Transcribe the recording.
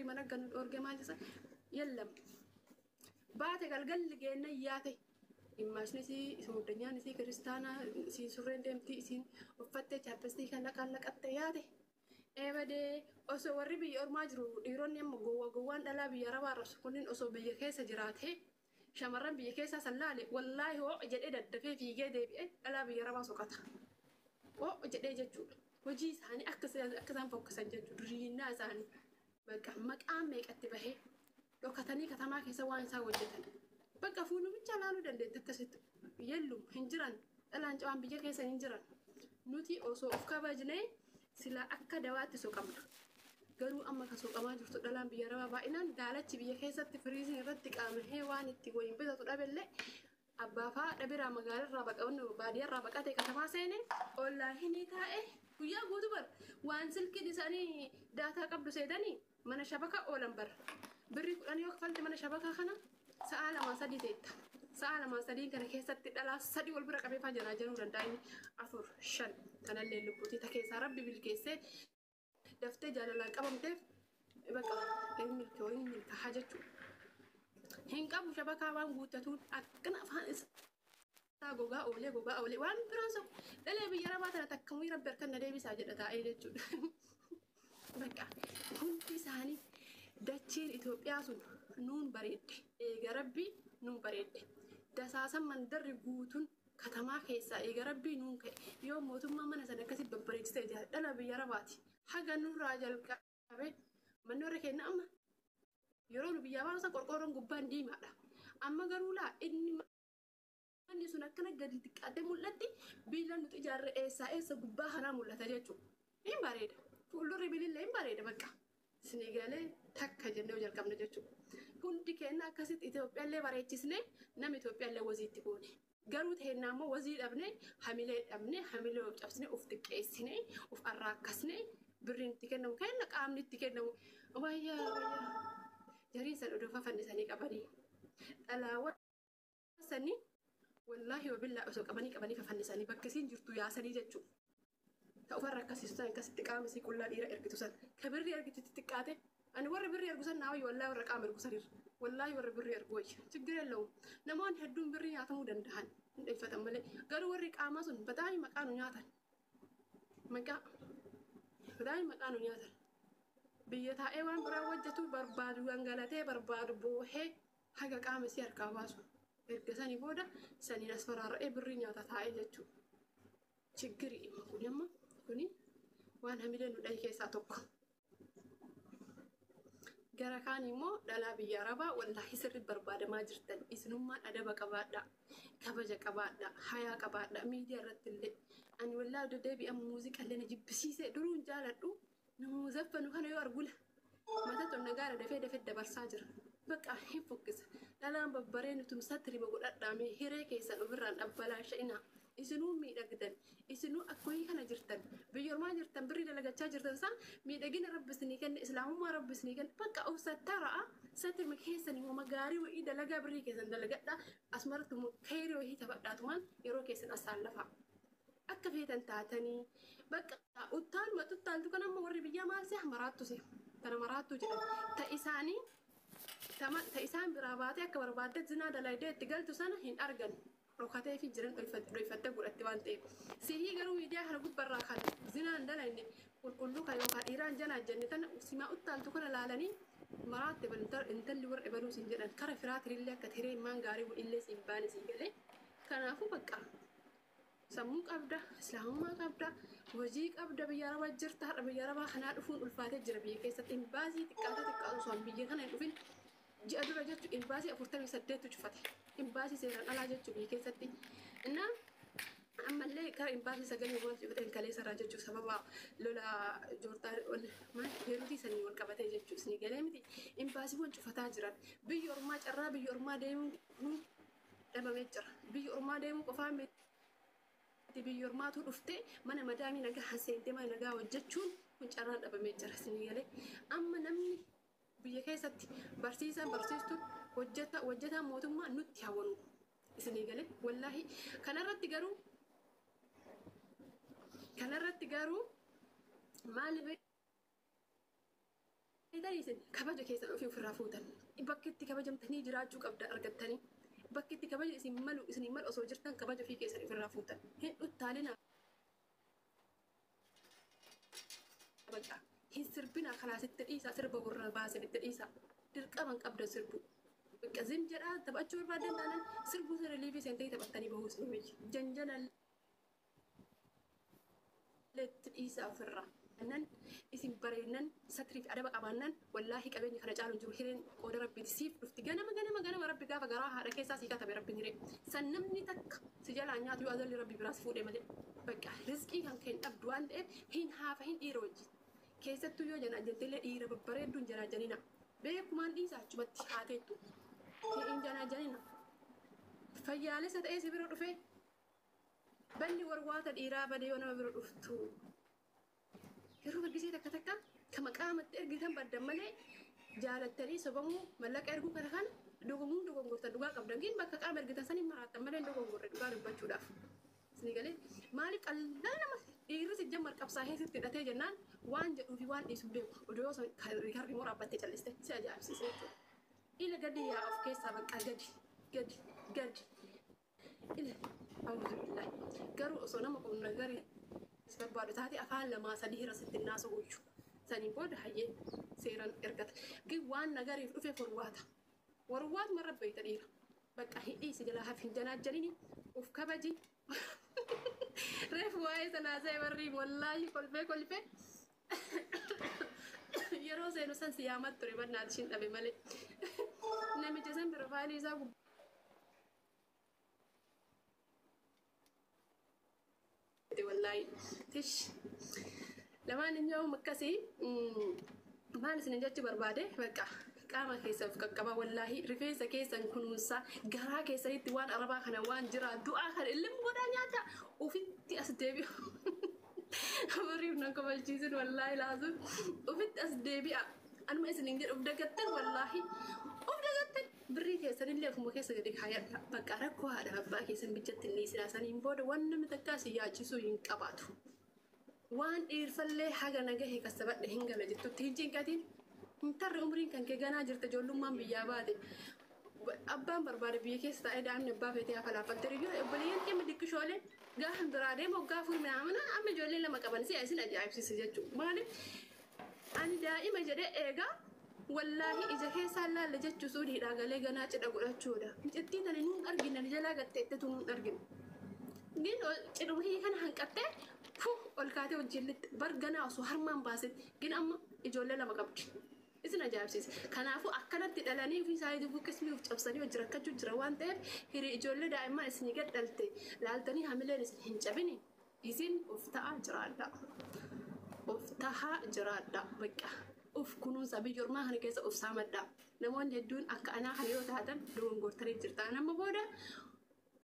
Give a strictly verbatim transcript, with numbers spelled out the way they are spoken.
mana ganu orge maal jisa yallam baate galgal geenne yaate immaashni si soodanyaan si kristaana si surreen deemti isin uffatte chaapestii kan laqallaqatte yaate eebade osoo warri biyya ormaa jiru dhiironni amma gowwa gowwaan dhalaa biyya arabaa rasu kunniin osoo biyya keessa jiraate shamarran biyya keessa sallaale wallaahi hoo jedhee daddafee fiigee deebi'e dhalaa biyya arabaa soqata hoo jedhee jechuudha hojii isaanii akka isaan fokkisan jechuudha riinnaa isaanii bakka maqaan meeqatti bahee dhokatanii katamaa keessa waan isaa hojjetan bakka fuuluu bicha laaluu dandeetti akkasitti yellum hin jiran dhalaan cawaan biyya keessa hin jiran nuti osoo of kabajnee sila akka dawaatti soqamna garuu amma ka soqamaa jirtu dhalaan biyya arabaa baay'inaan daalachi biyya keessatti firiiziin irratti qaamahee waan itti wayin bitatu dhabellee abbaa faa dhabiraa magaalarraa baqawannu baadiyarraa baqatee katamaa seene ollaahi ni taa'e guyyaa guutuu bar waan silkiin isaanii daataa qabdu seetanii mana shabakaa oolan bar birrii kudhan yoo kafalte mana shabakaa kana sa'a lama sadii teetta sa'a lama sadii kana keessatti dhalaa sadii wal bira qabee fajanaa jiruu danda'a inni afur shan kanallee lubbuutii ta keessaa rabbi bilkeessee daftee jaalalaan qabamteef bakka inni milkee inni milkaa'aa jechuudha hin qabu shabakaa waan guuttatuun akkana afaan isaa gogaa oolee gogaa oolee waan biraan soqu dhalee biyya arabaa tana takkamuu rabbi harkan na deebisaa jedha taa'ee jechuudha bakka hundi isaanii dachiin Itoophiyaa sun nuun bareedde eega rabbii nuun bareedde dasaasan mandarri guutuun katamaa keessaa eega rabbii nuun ka'e yoo mootummaa mana sana akkasitti babbareechitee jira dhala biyya arabaati haga nurraa jalqabe manni warra kenna amma yeroo nu biyyaa baasa qorqoorroon gubbaan diimaadha amma garuu laa inni manni sun akkana gadi xiqqaatee mul'atti biilaan nuti ijaarre eessaa eessa gubbaa kanaa mul'ata jechuudha hin bareeda fuuldurri bilillee hin bareeda bakka sinigalee takka jennee jalqabna jechuudha hundi keenya akkasitti Itoophiyaallee bareechisnee nama Itoophiyaallee waziitti goone garuu teennaa immoo wazii dhabnee hamilee dhabnee hamilee of cabsnee of xiqqeessinee of arraakkasnee birriin itti kennamu kenna qaamni itti kennamu wayyaa wayyaa jarii san odoo fannisanii qabanii dhalaawwan sanii wallaahi wabillaa osoo qabanii qabanii fannisanii bakka isiin jirtu yaasanii jechuudha ta'ufarra akkasiisan akkasitti qaama isii qullaa dhiira ergitu san ka birrii ergitutti xiqqaate ani warra birrii ergu san naawayyo wallaahi warra qaama ergu sanirra wallaahi warra birrii ergu wayya chiggiree lawu namoonni hedduun birrii nyaatamuu danda'an hin dheeffatan malee garuu warri qaamaa sun bataanii maqaa nu nyaatan maqaa bataanii maqaa nu nyaatan biyya taa'ee waan biraa hojjetu barbaadu gangalatee barbaadu boohee haga qaama isii harkaa baasu erga sanii booda saniin as faraara'ee birrii nyaata taa'ee jechuudha chiggirii kuni amma kuni waan hamilee nu dhahi keessaa tokko gara kaan immoo dhalaa biyya arabaa wallaahi sirri barbaadamaa jirtan isinummaan adaba qabaadha kabaja qabaadha hayaa qabaadha miidiyaa irratti illee ani wallaahi deddeebi'an muuziqaallee na jibbisiisee duruun jaaladhu namuu zaffanu kana yoo argula mata tonna gaara dafee dafee dabarsaa jira bakka hin fokkisa dhalaan babbareen tumsatti riba godhadhaamee hiree keessan ofirraan dhabbalaa sha'inaa isinuu miidhagdan isinuu akkooyii kana jirtan biyyoormaa jirtan birrii dalagachaa jirtan san miidhagina rabbisnii kenna islaamummaa rabbisnii kenna bakka ufsatta ra'a satima keessan immoo magaarii wa'ii dalagaa birrii keessan dalagadha asmartu khayrii wa'ii taphadhaatumaan yeroo keessan asaallafa akka feetan taatanii bakka uttaan matuttaaltu kan amma warri biyyaa maal seha maraattu se tana maraattu jedhan ta isaanii ta isaan biraa baatee akka barbaadde zinaa dalaydee itti galtu sana hin argan rokatee fi jiran dhoyfattee godhatti waan ta'eef sihii garuu miidiyaa kana gubbarraa kan zinaan dalayne qulqulluu kan yookaan dhiiraan janaa jenne tana simaa uttaaltu kana laalanii maraatte intalli warra ebaluu siin jedhan kara firaatirillee akka tiree maan gaarii illee siin baane siin galee kanaafuu bakka sammuu qabda islaamummaa qabda hojii qabda biyya arabaa jirta har'a biyya arabaa kanaa dhufuun ulfaatee jira biyya keessatti imbaasii xiqqaatee xiqqaatu osoo biyya kana hin dhufin ji'a dura jechuun imbaasii afurtamii saddeetu cufate imbaasii seeraan alaa jechuun biyya keessatti innaa ammallee kara imbaasii sagalii waan cufateen kaleessa irraa jechuun sababa lola joortaan maal heerutii sanii wal qabatee jechuun isin galee miti imbaasiiwwan cufataa jiran biyya ormaa carraa biyya ormaa deemuu dhabamee jira biyya ormaa deemuu qofaa biyya ormaatu dhuftee mana madaamii nagaa haseentee mana nagaa hojjechuun kun carraan dhabamee jira isin galee amma namni biyya keessatti barsiisan barsiistuun hojjeta hojjetaan mootummaa nutti hawwanu isin galee wallaahi kanarratti garuu kanarratti garuu maali Tariisin kabaja keessan ofii ofirraa fuutan. Bakki itti kabajamtanii jiraachuu qabda argattanii. Bakki itti kabaja isin malu isin mal osoo jirtan kabaja ofii keessan ofirraa fuutan. Hin dhuttaalina. Bakka hin sirbina kalaasitti dhiisaa sirba warra baase itti dhiisaa. Dirqaman qabda sirbu. Bakka zim jedhaa taphachuu barbaadan taanaan sirbu sirri liifii seentee taphattanii bahuus ni miti. Janjana leetti dhiisaa ofirraa. Nan isin bareednan satriif adaba qabaannan wallaahi qabeenya kana caalu jiru hireen qooda rabbiiti siif dhufti ganama ganama ganama rabbi gaafa garaa haadha keessaa sii katabe rabbiin hiree san namni takka si jalaa nyaatu yoo azalli rabbi biraas fuudhee malee bakka rizqii kan keen dhabdu waan ta'eef hin haafa hin dhiira wajjin keessattuu yoo janaa jetteellee dhiira babbareedduun janaa janina beekumaan dhiisaa achumatti haateettu hin janaa janina fayyaalessa ta'ee si bira dhufee banni warwaata dhiiraa badee yoo nama bira dhuftu. Yeroo bargisee takka takka kama qaamatti ergitan baddan malee jaalattanii sobamuu mallaqa erguu kana kan dhugumuu dogongorta dhugaa qabdan gin bakka qaama ergitan sanii maraattan malee dogongorre dhugaa dubbachuudhaaf. Isni galee maaliif qal'aa nama dhiirri si jammar qabsaa'ee sitti hidhatee jennaan waan jedhuu fi waan dhiisuu beeku odoo osoo harri moo raabbattee calliste si ajaa'ibsiise jechuudha. Ila gadi yaa of keessaa bakka gadi gadi gadi ila alhamdulillah garuu osoo nama qonna garii barbaadu taate afaan lamaa sadii irra sitti naasu gochuu sanii booda hayyee seeraan ergata gin waan nagariif dhufe forwaata warwaat marra beeyta dhiira bakka hidhii si jalaa hafin janaa jalini uf kabaji reef waa'ee sanaa ta'e warri wallaahi kolfee kolfee yeroo seenu san siyaamat ture bannaati shin dhabe malee namicha san piroofaayilii isaa والله تش لما نجوا مكسي ما نسنا جت برباده بقى قام كيسف كقبا والله رفيس كيسن كنوسا غرا كيسن توان اربا خنوان جرا دعاء خير اللي مودانيا تا وفي اسدبي ورينا كما جيزن والله لازم وفي اسدبي انا ما اسنين جد ودغتن والله ودغتن بري كيسن اللي كم كيسن دي حياه بقى ركو هذا ابا كيسن بجت اللي سلاسن بود وان متكاس ياجسو ينقباتو وان إرسله حاجة نجاه كسبت هنگا لجتو تيجين كاتين متر عمرين كان كجانا جرت جولم ما بيجاباده أبا بربار بيكيس تايد عم نبى فتيا فلا فتريجو بليان كم بدك شوالة جاهم درادة مو جافور من عمنا أما جولين لما كمان سي أسين أجايب سي سجتو مالي أنا دائما جرى إيجا والله إذا كيس الله لجت سوري راجلي جانا تدعو لتشودا جتين أنا نون أرجين أنا جلا قت تتون أرجين جين تروحي كان هنكتة فو والكاتب وجلت برجنا وسهر ما باسط جين أما إجولة لما قبض إذن جاب سيس كان عفو أكلت تدلني في سايد فوق اسمي وتبصري وجركت وجروان تير هري إجولة دائما اسمي قد دلتي لالتني هملة اسمه جبني إذن أفتح جرادا أفتح جرادا بقى أف كنون سبي جرما هنكيس أف سامدا نمون جدون أك أنا خليه تهاتن دون قرطري جرتانا مبودا